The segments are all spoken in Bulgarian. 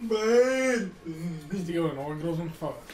Бен! Стига, бе, много е грозно това, бе.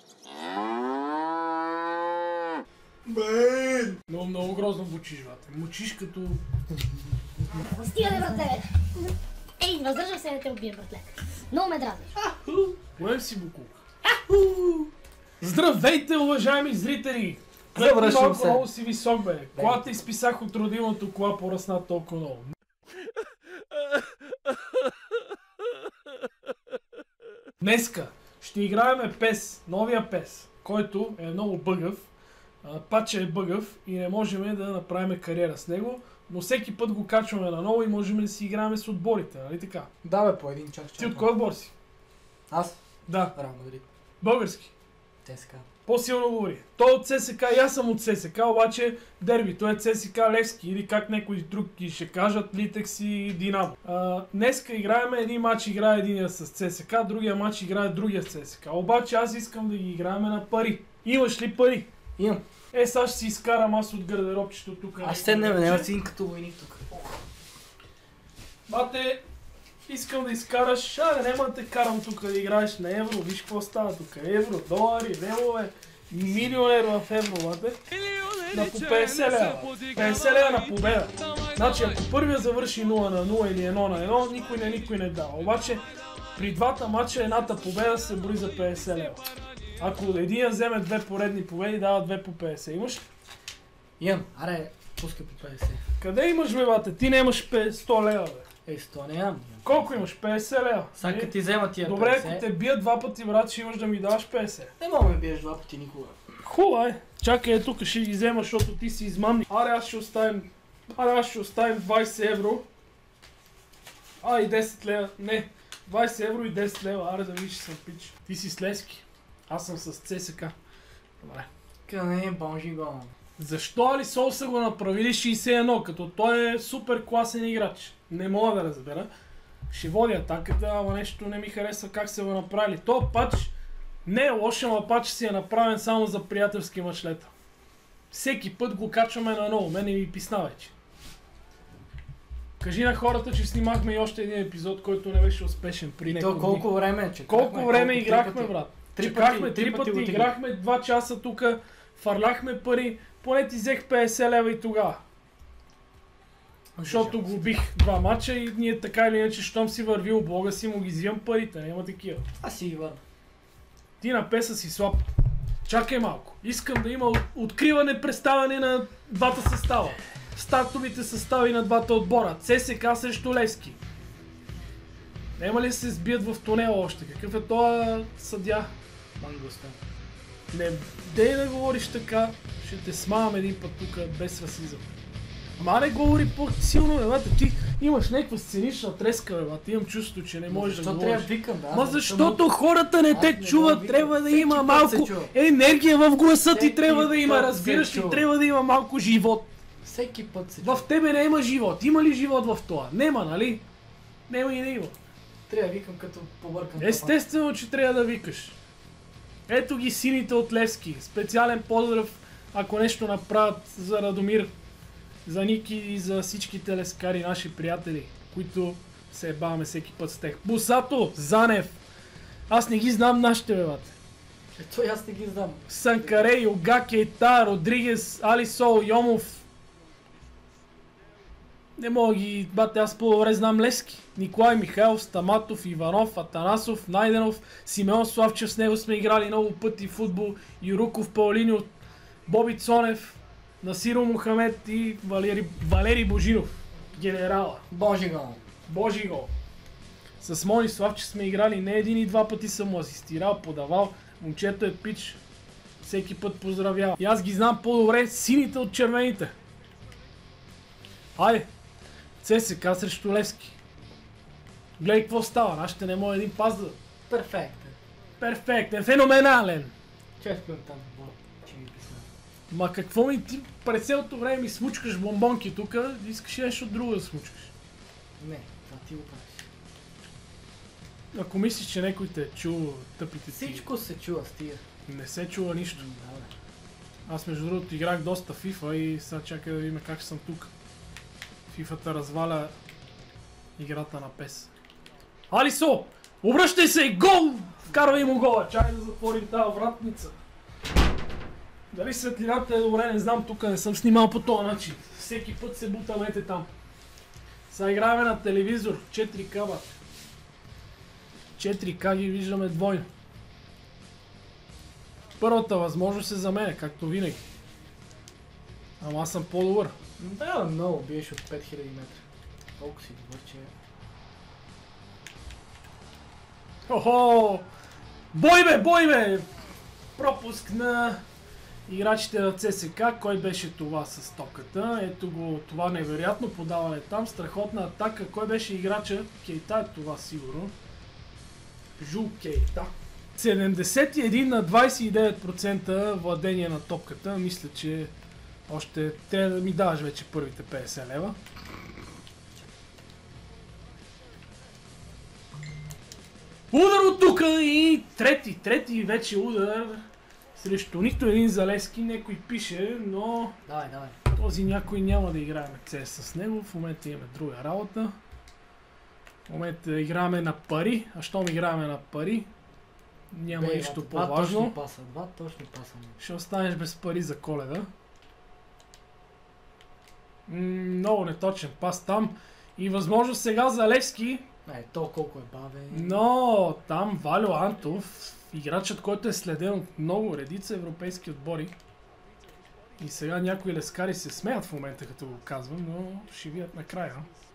Бен! Много грозно бучиш, бате. Мучиш като... Стига, бе, братле! Ей, въздържам се да те убием, братле. Много ме дразниш. Поем си букулка. Здравейте, уважаеми зрители! Завръщам се. Много си висок, бе. Колата изписах от родилното кола поръсна толкова много. Днеска ще играем PES, новия PES, който е много бъгъв. Патча е бъгъв и не можем да направим кариера с него, но всеки път го качваме наново и можем да си играем с отборите, нали така? Да, бе, по един чак. Ти от кой отбор си? Аз? Да. Реал Мадрид. Български. ЦСКА. По-силно говори. Той от ЦСКА и аз съм от ЦСКА, обаче дерби. Той е ЦСКА Левски или как някои други ще кажат Литекс и Динамо. Днеска играем един матч, играе единия с ЦСКА, другия матч играе другия с ЦСКА. Обаче аз искам да ги играем на пари. Имаш ли пари? Имам. Сега ще си изкарам аз от гардеробчето тук. Аз седнем, няма си като войник тук. Бате, искам да изкараш, няма да те карам тук да играеш на евро, виж какво става тук. Евро, долари, левове, милионер в евро, бате. На по 50 лева. 50 лева на победа. Значи ако първия завърши 0 на 0 или 1 на 1, никой не дава. Обаче при двата матча едната победа се брои за 50 лева. Ако един вземе две поредни победи, дава 2 по 50. Имаш ли? Имам. Аре, пускай по 50. Къде имаш, бе, бате? Ти нямаш 100 лева, бе. 100 не имам. Колко имаш? 50 лева. Сега като ти взема тия 50. Добре, ако те бият два пъти, брат, ще имаш да ми даваш 50. Не мога да ме биеш два пъти никога. Хубаво е. Чакай, тук ще ги взема, защото ти си измамник. Аре, аз ще оставим 20 евро. И 10 лева. Не, 20 евро и 10 лева. Аре да виж, съм пич. Ти си с Левски. Аз съм с ЦСКА. Добре. Къде бонжи го. Защо Алисол са го направили 61, като той е супер класен играч? Не мога да разбера. Ще водя атаката, ама нещо не ми харесва как са го направили. То пач не е лош, ама пач си е направен само за приятелски мачлета. Всеки път го качваме на ново, мене ми писна вече. Кажи на хората, че снимахме и още един епизод, който не беше успешен при някой. То колко време чекахме? Колко време играхме, брат? Чекахме, Три пъти играхме 2 часа тук, фърляхме пари, поне ти взех 50 лева и тогава. Защото го убих 2 мача и ние така или иначе, щом си вървил блога си, му ги взимам парите, няма такива. Аз си ги върна. Ти на песа си слаб. Чакай малко. Искам да има откриване, представяне на двата състава. Стартовите състави на двата отбора. ЦСКА срещу Левски. Нема ли да се сбият в тунела още? Какъв е този съдия? Мангуста. Не, дей да говориш така, ще те смавам един път тук без расизъм. Ама не говори по-силно, бе, бате, ти имаш някаква сценична треска, бе, бате, имам чувство, че не можеш да говориш. Защо трябва викам, да? Ма защото хората не те чуват, трябва да има малко чува. енергия в гласа ти, Всеки трябва да има, път разбираш се ли, чува. трябва да има малко живот. Всеки път се В тебе не има живот, има ли живот в това? Нема, нали? Нема и не има. Трябва да викам като побъркам. Естествено, че трябва да викаш. Ето ги сините от Левски. Специален поздрав, ако нещо направят за Радомир, за Ники и за всички телескари, наши приятели, които се ебаваме всеки път с тях. Бусато, Занев. Аз не ги знам нашите, бебате. Ето аз не ги знам. Санкаре, Йога, Кейта, Родригес, Алисол, Йомов. Не мога ги, бате, аз по-добре знам Левски. Николай Михайлов, Стаматов, Иванов, Атанасов, Найденов, Симеон Славчев, с него сме играли много пъти футбол, Юруков, Паулиньо, Боби Цонев, Насиро Мухамед и Валери Божинов, генерала. Божи го. Божи гол. С Мони Славчев сме играли не един и два пъти, съм му асистирал, подавал. Момчето е пич. Всеки път поздравява. И аз ги знам по-добре сините от червените. Хайде. ЦСКА срещу Левски. Гледай какво става, нашите не може един пас да... Перфектен. Перфектен, феноменален. Честно там, че ми писна. Ма какво ми ти през цялото време ми смучкаш бомбонки тук, искаш нещо друго да смучкаш. Не, това ти го правиш. Ако мислиш, че някой те е чул тъпите ти... Всичко се чува, стига. Не се чува нищо. Да, бе. Аз между другото играх доста FIFA и сега чакай да видим как съм тук. FIFA-та разваля играта на PES. Алисо! Обръщай се и гол! Вкарвай му гола. Чай да затворим тази вратница. Дали светлината е добре, не знам, тук не съм снимал по този начин. Всеки път се бутамете там. Сега играем на телевизор, 4К бат. 4К ги виждаме двойно. Първата възможност е за мен, както винаги. Ама аз съм по-добър. Да, много, биеш от 5000 метра. Колко си добър, че... Хо-хо! Бой бе! Пропуск на играчите на ЦСК. Кой беше това с топката? Ето го това невероятно подаване там. Страхотна атака. Кой беше играча? Кейта е това сигурно. Жул Кейта. 71 на 29% владение на топката. Мисля, че още трябва да ми даваш вече първите 50 лева. Удар от тук и трети вече удар срещу нито един Залевски. Некой пише, но Давай. този някой няма да играем CS с него. В момента имаме друга работа. В момента играем на пари. А щом играем на пари, няма нищо по-важно. Два точни паса. Ще останеш без пари за Коледа. Много неточен пас там. И възможно сега Залевски. То колко е бавен. Но там Валю Антов, играчът, който е следен от много редица европейски отбори. И сега някои лескари се смеят в момента, като го казвам, но ще видят накрая.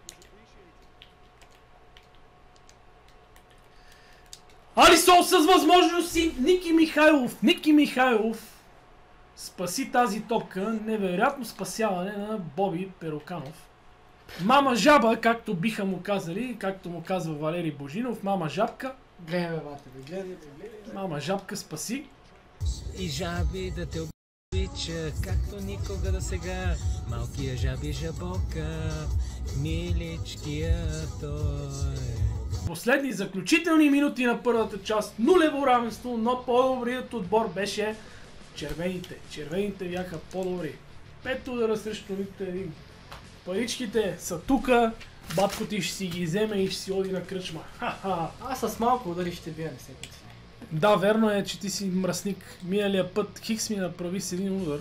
Алисон с възможности! Ники Михайлов спаси тази топка. Невероятно спасяване на Боби Пероканов. Мама жаба, както биха му казали, както му казва Валери Божинов, мама жабка. Гледай, гледай. Мама жабка спаси. И жаби да те обича, както никога до сега. Малкия жаби жабока, миличкия той. Последни заключителни минути на първата част. Нулево равенство, но по-добрият отбор беше червените. Червените бяха по-добри. 5 удара срещу нито един. Паричките са тука, батко ти ще си ги вземе и ще си оди на кръчма. Ха-ха. Аз с малко удари ще бия, не се пъти. Да, верно е, че ти си мръсник. Миналия път Хикс ми направи с един удар.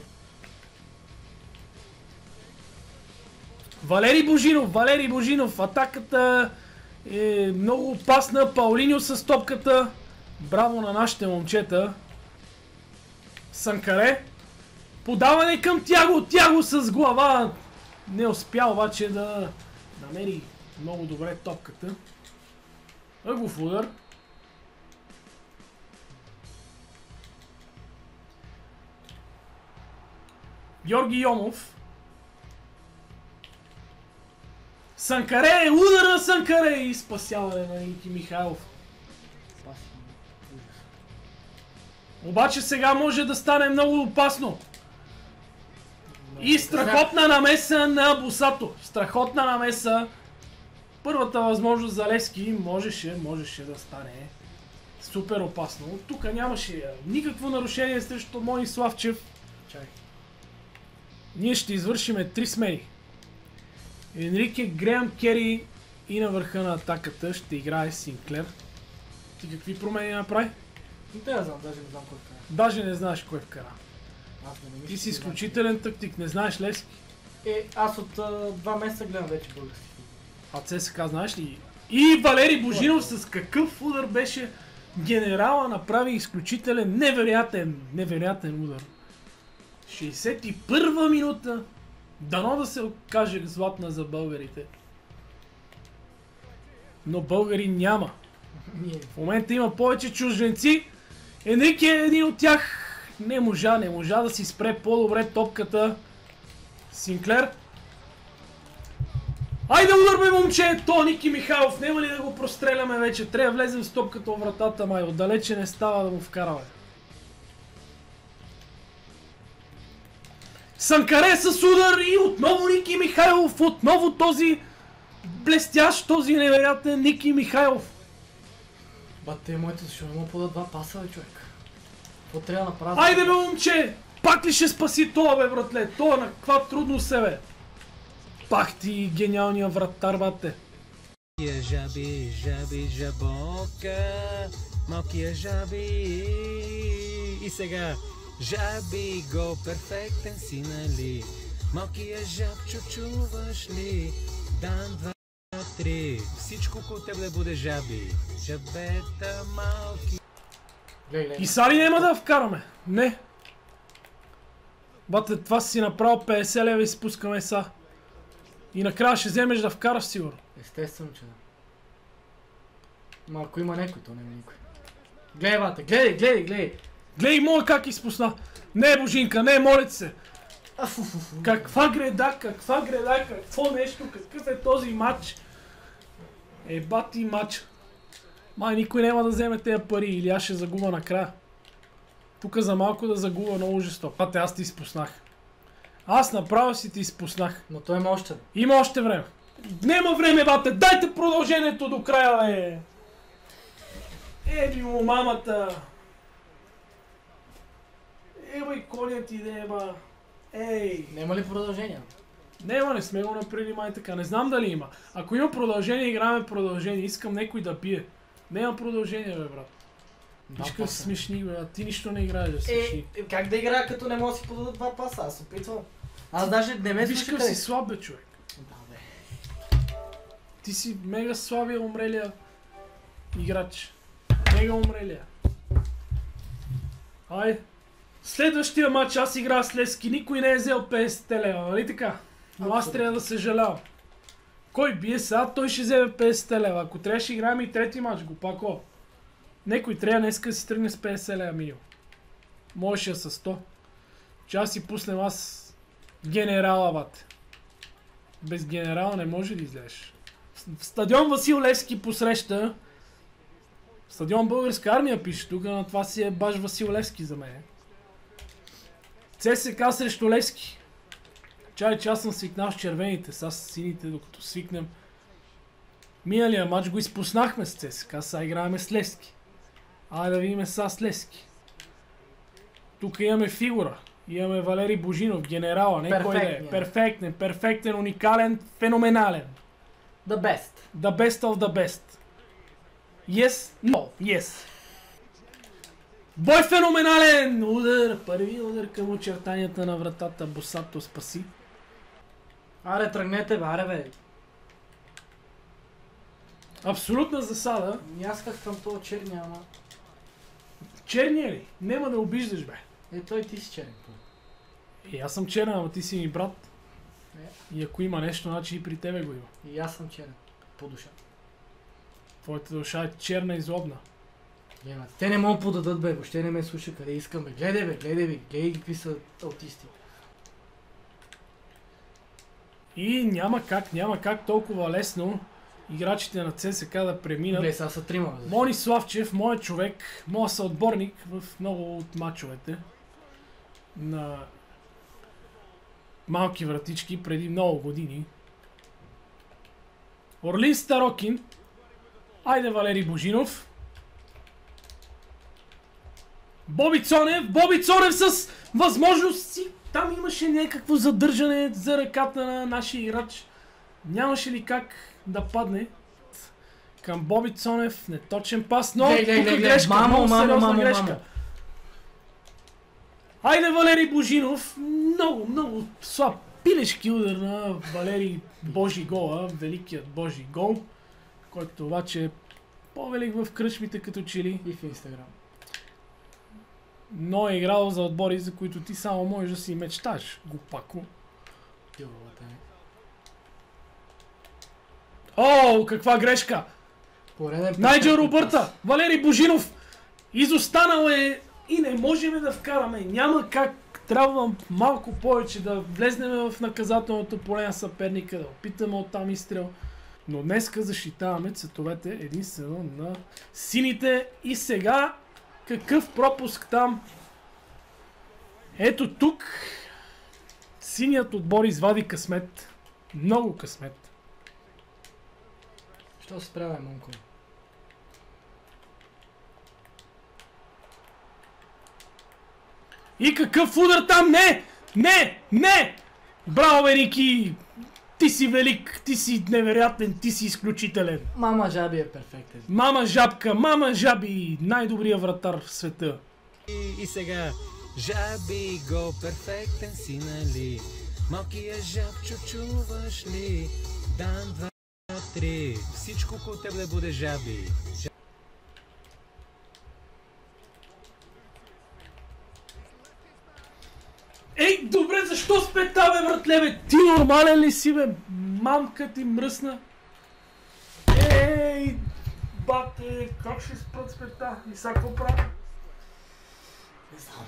Валери Божинов, атаката е много опасна. Паулиньо с топката. Браво на нашите момчета. Санкаре. Подаване към Тяго с глава. Не успя обаче да намери много добре топката. Ъгов удар. Георги Йомов. Санкаре, удара Санкаре и спасяване на Ники Михайлов. Обаче сега може да стане много опасно. И страхотна намеса на Бусато. Страхотна намеса. Първата възможност за Левски можеше да стане супер опасно. Тук нямаше никакво нарушение срещу Мони Славчев. Чай. Ние ще извършиме 3 смени. Енрике, Греъм Кери и на върха на атаката ще играе Синклер. Ти какви промени направи? Да, знам, даже не знам кой вкара. Даже не знаеш кой вкара. Ти си изключителен тактик, не знаеш Левски. Аз от 2 месеца гледам вече български. А ЦСКА знаеш ли? И Валери Божинов с какъв удар беше. Генерала направи изключителен, невероятен удар. 61-а минута. Дано да се окаже златна за българите. Но българи няма. В момента има повече чужденци. Енрике е един от тях. Не можа да си спре по-добре топката. Синклер. Айде удар бе, момче! То Ники Михайлов, няма ли да го простреляме вече? Трябва да влезем с топката в вратата, май. Отдалече не става да му вкараме. Санкаре с удар и отново Ники Михайлов. Отново този блестящ, този невероятен Ники Михайлов. Бате, моето, защо не му подат 2 паса, бе, човек? Какво трябва да направя? Айде бе, момче! Пак ли ще спаси това, бе, братле? Това на каква трудност е, бе? Пак ти гениалния вратар, бате. Малкия жаби, жаби, жабока, малкия жаби. И сега, жаби го, перфектен си, нали? Малкия жабчо, чуваш ли? Дан, два, три, всичко около тебе буде жаби. Жабета малки. И сали няма да вкараме. Не. Бате, това си направил 50 лева и спускаме са. И накрая ще вземеш да вкараш сигурно. Естествено, че да. Ма ако има някой, то няма никой. Гледай, бате, гледай! Гледай моя как изпусна. Не, Божинка, не, моля ти се. Каква греда, какво нещо, какъв е този матч? Бати матч. Май никой няма да вземе тези пари или аз ще загуба накрая. Тук за малко да загуба много жестоко. Бате, аз ти изпуснах. Аз направо си ти изпуснах. Но той има още. Има още време. Нема време, бате, дайте продължението до края, бе. Еби му мамата. Еба и конят иде, ба. Ей. Нема ли продължение? Нема, не сме го направили май така. Не знам дали има. Ако има продължение, играме продължение. Искам някой да пие. Няма продължение, бе, брат. Виж какъв смешник, бе. Ти нищо не играеш, да смешник. Как да играя, като не мога да си подадат два паса? Аз опитвам. Аз даже не ме Виж слуша какъв къде. си слаб, бе, човек. Да, бе. Ти си мега слабия умрелия играч. Мега умрелия. Айде. Следващия матч аз играя с Лески. Никой не е взел 50 лева, нали така? Но аз трябва да съжалявам. Кой бие сега, той ще вземе 50 лева. Ако трябва ще играем и трети матч, глупако. Некой трябва днеска да си тръгне с 50 лева минимум. Можеше да са 100. Че аз си пуснем аз генерала, бате. Без генерала не може да излезеш. В стадион Васил Левски посреща. Стадион Българска армия пише тук, но това си е баш Васил Левски за мен. ЦСКА срещу Левски. Чай, че аз съм свикнал с червените, сега с сините, докато свикнем. Миналия матч го изпуснахме с ЦСКА, сега играем с Левски. Айде да видим сега с Левски. Тук имаме фигура. Имаме Валери Божинов, генерала, не кой да е. Перфектен, уникален, феноменален. The best. The best of the best. Yes, no, yes. Бой феноменален! Удар! Първи удар към очертанията на вратата. Босато спаси. Аре, тръгнете, бе, аре, бе. Абсолютна засада. Нясках към този черния, ама... Черния ли? Нема да обиждаш, бе. Той ти си черен. Аз съм черен, ама ти си ми брат. Не. И ако има нещо, значи и при тебе го има. И аз съм черен. По душа. Твоята душа е черна и злобна. Те не могат подадат, бе, въобще не ме слуша къде искам, бе. Гледай какви са аутисти. И няма как толкова лесно играчите на ЦСКА да преминат. Гледай, сега са трима, бе. Мони Славчев, моят човек, моят съотборник в много от мачовете на малки вратички преди много години. Орлин Старокин. Айде Валери Божинов. Боби Цонев с възможност си. Там имаше някакво задържане за ръката на нашия играч. Нямаше ли как да падне към Боби Цонев. Неточен пас, но тук грешка, много сериозна грешка. Айде Валери Божинов. Много слаб пилешки удар на Валери Божи гола. Великият Божи гол. Който обаче е по-велик в кръчмите като чили. И в Инстаграм. Но е играл за отбори, за които ти само можеш да си мечташ, глупако. О, каква грешка! Найджел Робърта! Валери Божинов! Изостанал е и не можем да вкараме. Няма как. Трябва малко повече да влезнем в наказателното поле на съперника, да опитаме оттам изстрел. Но днеска защитаваме цветовете единствено на сините. И сега какъв пропуск там. Ето тук синият отбор извади късмет. Много късмет. Що се справя, Монко? И какъв удар там? Не! Браво, бе, Рики! Ти си велик, ти си невероятен, ти си изключителен. Мама Жаби е перфектен. Мама Жабка, мама Жаби, най-добрият вратар в света. И сега, жаби го, перфектен си, нали? Малкия жабчо, чуваш ли? Дан, два, три, всичко около теб да буде жаби. Ей, добре, защо спе та, бе, братле, бе? Ти нормален ли си, бе? Мамка ти мръсна. Ей, бате, как ще спрат спета? И сега какво прави? Не знам.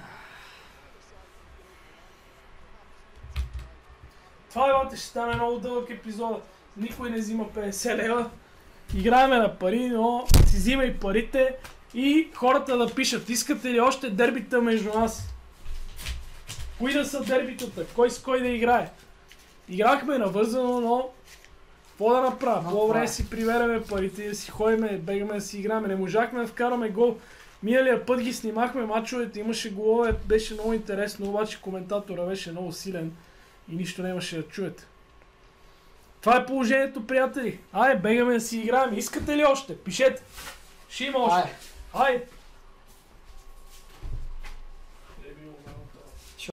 Това, бате, ще стане много дълъг епизод. Никой не взима 50 лева. Играеме на пари, но си взимай парите и хората да пишат. Искате ли още дербита между нас? Кои да са дербитата? Кой с кой да играе? Играхме навързано, но какво да направя? По-добре си прибереме парите и да си ходиме, бегаме да си играме. Не можахме да вкараме гол. Миналия път ги снимахме мачовете, имаше голове, беше много интересно, обаче коментатора беше много силен и нищо нямаше да чуете. Това е положението, приятели. Айде, бегаме да си играем. Искате ли още? Пишете. Ще има още. Айде.